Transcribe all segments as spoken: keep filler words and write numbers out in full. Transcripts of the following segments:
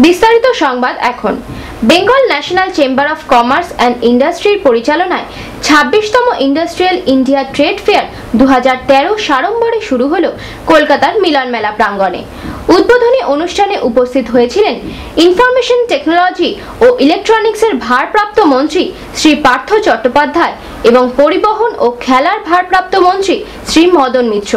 বিস্তারিত সংবাদ এখন। Bengal national chamber of commerce and ইন্ডাস্ট্রির পরিচালনায় ছাব্বিশতম ইন্ডাস্ট্রিয়াল ইন্ডিয়া ট্রেড ফেয়ার দু হাজার তেরো সাড়ম্বরে শুরু হলো কলকাতার মিলন মেলা প্রাঙ্গণে। উদ্বোধনী অনুষ্ঠানে উপস্থিত হয়েছিলেন ইনফরমেশন টেকনোলজি ও ইলেকট্রনিক্সের ভারপ্রাপ্ত মন্ত্রী শ্রী পার্থ চট্টোপাধ্যায় এবং পরিবহন ও খেলার ভারপ্রাপ্ত মন্ত্রী শ্রী মদন মিত্র।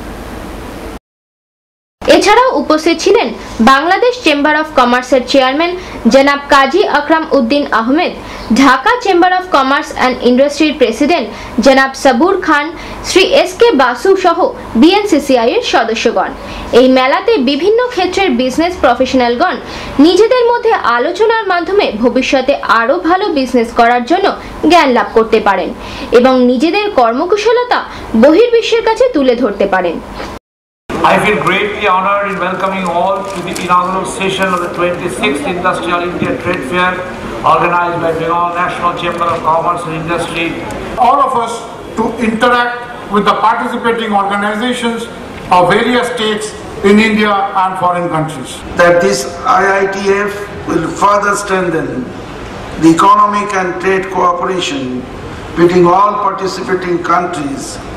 এছাড়াও উপস্থিত ছিলেন বাংলাদেশ চেম্বার অফ কমার্সের চেয়ারম্যান জনাব Kazi Akram Uddin Ahmed, Dhaka chamber of commerce and ইন্ডাস্ট্রির প্রেসিডেন্ট জনাব সাবুর খান, শ্রী এস কে বাসু সহ বিএনসিসিআই এর সদস্যগণ। এই মেলাতে বিভিন্ন ক্ষেত্রের বিজনেস প্রফেশনালগণ নিজেদের মধ্যে আলোচনার মাধ্যমে ভবিষ্যতে আরো ভালো বিজনেস করার জন্য জ্ঞান লাভ করতে পারেন এবং নিজেদের কর্মকুশলতা বহির্বিশ্বের কাছে তুলে ধরতে পারেন। I feel greatly honored in welcoming all to the inaugural session of the twenty-sixth Industrial India Trade Fair organized by Bengal National Chamber of Commerce and Industry. All of us to interact with the participating organizations of various states in India and foreign countries. That this I I T F will further strengthen the economic and trade cooperation between all participating countries